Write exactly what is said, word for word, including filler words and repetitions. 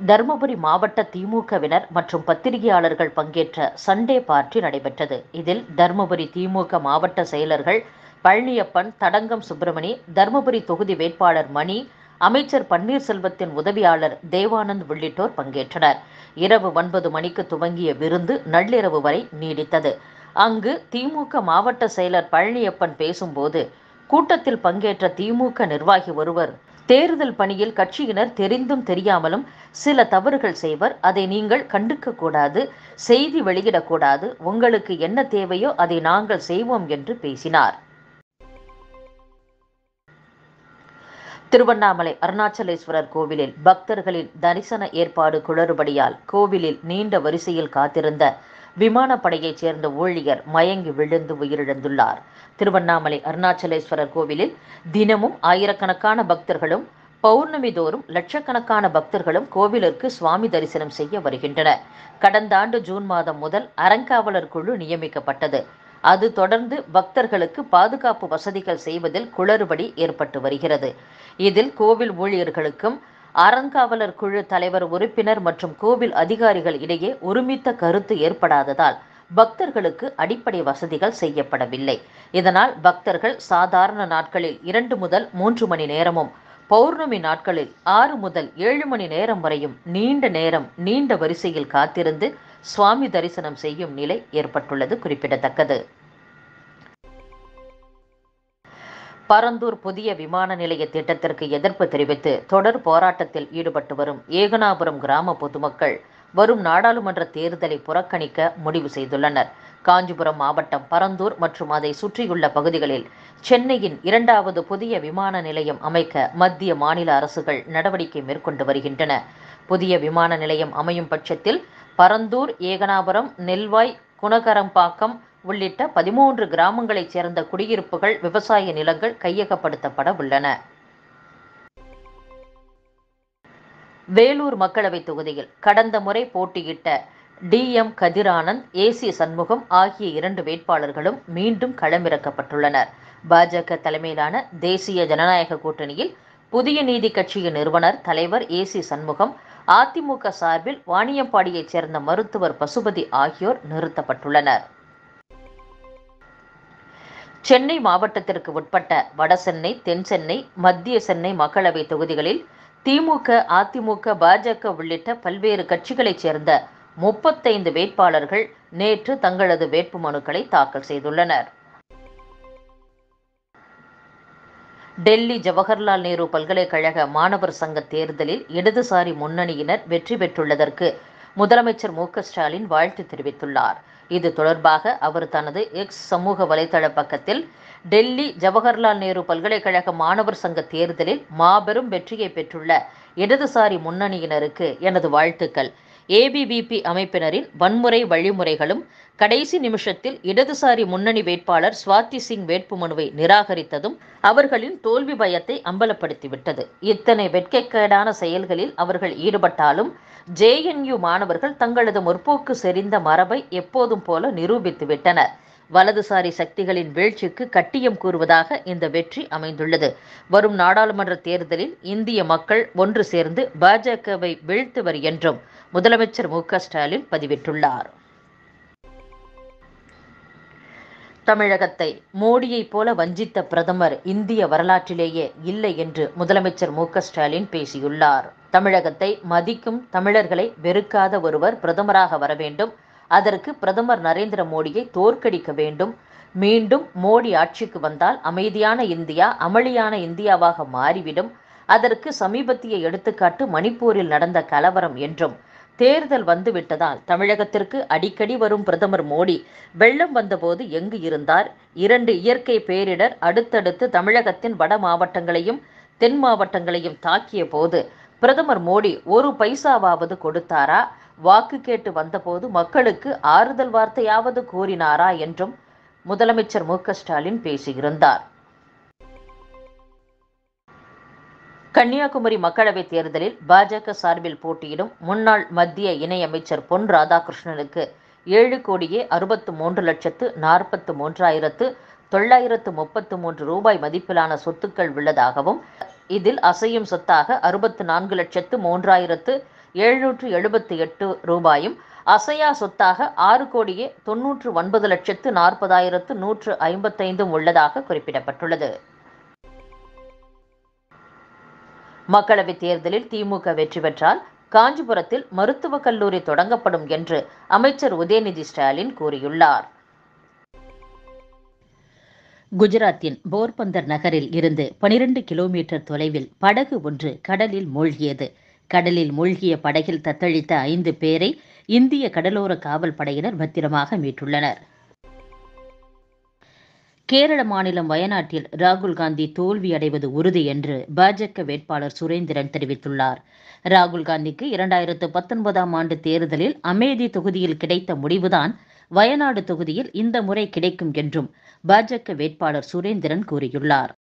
தருமபுரி மாவட்ட திமுகவினர் மற்றும் பத்திரிகையாளர்கள் பங்கேற்ற சண்டே பார்ட்டி நடைபெற்றது. இதில் தருமபுரி திமுக மாவட்ட செயலர்கள் பழனியப்பன், தடங்கம் சுப்பிரமணி, தருமபுரி தொகுதி வேட்பாளர் மணி, அமைச்சர் பன்னீர்செல்வத்தின் உதவியாளர் தேவானந்த் உள்ளிட்டோர் பங்கேற்றனர். இரவு ஒன்பது மணிக்கு துவங்கிய விருந்து நள்ளிரவு வரை நீடித்தது. அங்கு திமுக மாவட்ட செயலர் பழனியப்பன் பேசும்போது, கூட்டத்தில் பங்கேற்ற திமுக நிர்வாகி ஒருவர், தேர்தல் பணியில் கட்சியினர் தெரிந்தும் தெரியாமலும் சில தவறுகள் செய்வர். அதை நீங்கள் கண்டுக்க கூடாது, செய்தி வெளியிடக்கூடாது. உங்களுக்கு என்ன தேவையோ அதை நாங்கள் செய்வோம் என்று பேசினார். திருவண்ணாமலை அருணாச்சலேஸ்வரர் கோவிலில் பக்தர்களின் தரிசன ஏற்பாடு குளறுபடியால் கோவிலில் நீண்ட வரிசையில் காத்திருந்த விமானப்படையைச் சேர்ந்த ஊழியர் மயங்கி விழுந்து உயிரிழந்துள்ளார். திருவண்ணாமலை அருணாச்சலேஸ்வரர் கோவிலில் தினமும் ஆயிரக்கணக்கான பக்தர்களும், பௌர்ணமி தோறும் லட்சக்கணக்கான பக்தர்களும் கோவிலிற்கு சுவாமி தரிசனம் செய்ய வருகின்றனர். கடந்த ஆண்டு ஜூன் மாதம் முதல் அறங்காவலர் குழு நியமிக்கப்பட்டது. அது தொடர்ந்து பக்தர்களுக்கு பாதுகாப்பு வசதிகள் செய்வதில் குளறுபடி ஏற்பட்டு வருகிறது. இதில் கோவில் ஊழியர்களுக்கும் அறங்காவலர் குழு தலைவர், உறுப்பினர் மற்றும் கோவில் அதிகாரிகள் இடையே ஒருமித்த கருத்து ஏற்படாததால் பக்தர்களுக்கு அடிப்படை வசதிகள் செய்யப்படவில்லை. இதனால் பக்தர்கள் சாதாரண நாட்களில் இரண்டு முதல் மூன்று மணி நேரமும், பௌர்ணமி நாட்களில் ஆறு முதல் ஏழு மணி நேரம் வரையும் நீண்ட நேரம் நீண்ட வரிசையில் காத்திருந்து சுவாமி தரிசனம் செய்யும் நிலை ஏற்பட்டுள்ளது குறிப்பிடத்தக்கது. பரந்தூர் புதிய விமான நிலைய திட்டத்திற்கு எதிர்ப்பு தெரிவித்து தொடர் போராட்டத்தில் ஈடுபட்டு வரும் ஏகனாபுரம் கிராம பொதுமக்கள் வரும் நாடாளுமன்ற தேர்தலை புறக்கணிக்க முடிவு செய்துள்ளனர். காஞ்சிபுரம் மாவட்டம் பரந்தூர் மற்றும் அதை சுற்றியுள்ள பகுதிகளில் சென்னையின் இரண்டாவது புதிய விமான நிலையம் அமைக்க மத்திய மாநில அரசுகள் நடவடிக்கை மேற்கொண்டு வருகின்றன. புதிய விமான நிலையம் அமையும் பட்சத்தில் பரந்தூர், ஏகனாபுரம், நெல்வாய், குணகரம்பாக்கம் உள்ளிட்ட பதிமூன்று கிராமங்களைச் சேர்ந்த குடியிருப்புகள், விவசாய நிலங்கள் கையகப்படுத்தப்பட உள்ளன. வேலூர் மக்களவை தொகுதியில் கடந்த முறை போட்டியிட்ட D M Kathiranand, A C Shanmugam ஆகிய இரண்டு வேட்பாளர்களும் மீண்டும் களமிறக்கப்பட்டுள்ளனர். பாஜக தலைமையிலான தேசிய ஜனநாயக கூட்டணியில் புதிய நீதி கட்சியின் நிறுவனர் தலைவர் ஏ சி சண்முகம், அதிமுக சார்பில் வாணியம்பாடியைச் சேர்ந்த மருத்துவர் பசுபதி ஆகியோர் நிறுத்தப்பட்டுள்ளனர். சென்னை மாவட்டத்திற்கு உட்பட்ட வடசென்னை, தென்சென்னை, மத்திய சென்னை மக்களவை தொகுதிகளில் திமுக, அதிமுக, பாஜக உள்ளிட்ட பல்வேறு கட்சிகளைச் சேர்ந்த முப்பத்தைந்து வேட்பாளர்கள் நேற்று தங்களது வேட்புமனுக்களை தாக்கல் செய்துள்ளனர். டெல்லி ஜவஹர்லால் நேரு பல்கலைக்கழக மாணவர் சங்க தேர்தலில் இடதுசாரி முன்னணியினர் வெற்றி பெற்றுள்ளதற்கு முதலமைச்சர் மு க ஸ்டாலின் வாழ்த்து தெரிவித்துள்ளார். இது தொடர்பாக அவர் தனது எக்ஸ் சமூக வலைதள பக்கத்தில், டெல்லி ஜவஹர்லால் நேரு பல்கலைக்கழக மாணவர் சங்க தேர்தலில் மாபெரும் வெற்றியை பெற்றுள்ள இடதுசாரி முன்னணியினருக்கு எனது வாழ்த்துக்கள். ஏ பி வி பி அமைப்பினரின் வன்முறை வழிமுறைகளும் கடைசி நிமிஷத்தில் இடதுசாரி முன்னணி வேட்பாளர் சுவாதி சிங் வேட்புமனுவை நிராகரித்ததும் அவர்களின் தோல்வி பயத்தை அம்பலப்படுத்திவிட்டது. இத்தனை வெட்கக்கேடான செயல்களில் அவர்கள் ஈடுபட்டாலும் ஜே என் யூ மாணவர்கள் தங்களது முற்போக்கு செறிந்த மரபை எப்போதும் போல நிரூபித்து விட்டனர். வலதுசாரி சக்திகளின் வீழ்ச்சிக்கு கட்டியம் கூறுவதாக இந்த வெற்றி அமைந்துள்ளது. வரும் நாடாளுமன்ற தேர்தலில் இந்திய மக்கள் ஒன்று சேர்ந்து பாஜகவை வீழ்த்துவர் என்றும் முதலமைச்சர் மு க ஸ்டாலின் பதிவிட்டுள்ளார். தமிழகத்தை மோடியை போல வஞ்சித்த பிரதமர் இந்திய வரலாற்றிலேயே இல்லை என்று முதலமைச்சர் மு க ஸ்டாலின் பேசியுள்ளார். தமிழகத்தை மதிக்கும், தமிழர்களை வெறுக்காத ஒருவர் பிரதமராக வர வேண்டும். அதற்கு பிரதமர் நரேந்திர மோடியை தோற்கடிக்க வேண்டும். மீண்டும் மோடி ஆட்சிக்கு வந்தால் அமைதியான இந்தியா அமளியான இந்தியாவாக மாறிவிடும். அதற்கு சமீபத்திய எடுத்துக்காட்டு மணிப்பூரில் நடந்த கலவரம் என்றும், தேர்தல் வந்துவிட்டதால் தமிழகத்திற்கு அடிக்கடி வரும் பிரதமர் மோடி வெள்ளம் வந்தபோது எங்கு இருந்தார்? இரண்டு இயற்கை பேரிடர் அடுத்தடுத்து தமிழகத்தின் வட மாவட்டங்களையும் தென் மாவட்டங்களையும் தாக்கிய போது பிரதமர் மோடி ஒரு பைசாவாவது கொடுத்தாரா? வாக்கு கேட்டு வந்தபோது மக்களுக்கு ஆறுதல் வார்த்தையாவது கூறினாரா என்றும் முதலமைச்சர் மு க ஸ்டாலின் பேசியிருந்தார். கன்னியாகுமரி மக்களவைத் தேர்தலில் பாஜக சார்பில் போட்டியிடும் முன்னாள் மத்திய இணையமைச்சர் பொன் ராதாகிருஷ்ணனுக்கு ஏழு கோடியே அறுபத்து மூன்று லட்சத்து நாற்பத்து மூன்றாயிரத்து தொள்ளாயிரத்து முப்பத்து மூன்று ரூபாய் மதிப்பிலான சொத்துக்கள் உள்ளதாகவும், இதில் அசையும் சொத்தாக அறுபத்து நான்கு லட்சத்து மூன்றாயிரத்து எழுநூற்று எழுபத்தி எட்டு ரூபாயும், அசையா சொத்தாக ஆறு கோடியே தொன்னூற்று ஒன்பது லட்சத்து நாற்பதாயிரத்து நூற்று ஐம்பத்தைந்தும் உள்ளதாக குறிப்பிடப்பட்டுள்ளது. மக்களவைத் தேர்தலில் திமுக வெற்றி பெற்றால் காஞ்சிபுரத்தில் மருத்துவக் கல்லூரி தொடங்கப்படும் என்று அமைச்சர் உதயநிதி ஸ்டாலின் கூறியுள்ளார். குஜராத்தின் போர்பந்தர் நகரில் இருந்து பனிரெண்டு கிலோமீட்டர் தொலைவில் படகு ஒன்று கடலில் மூழ்கியது. கடலில் மூழ்கிய படகில் தத்தளித்த ஐந்து பேரை இந்திய கடலோர காவல் படையினர் பத்திரமாக மீட்டுள்ளனர். கேரள மாநிலம் வயநாட்டில் ராகுல் காந்தி தோல்வியடைவது உறுதி என்று பாஜக வேட்பாளர் சுரேந்திரன் தெரிவித்துள்ளார். ராகுல் காந்திக்கு இரண்டாயிரத்து பத்தொன்பதாம் ஆண்டு தேர்தலில் அமேதி தொகுதியில் கிடைத்த முடிவுதான் வயநாடு தொகுதியில் இந்த முறை கிடைக்கும் என்றும் பாஜக வேட்பாளர் சுரேந்திரன் கூறியுள்ளார்.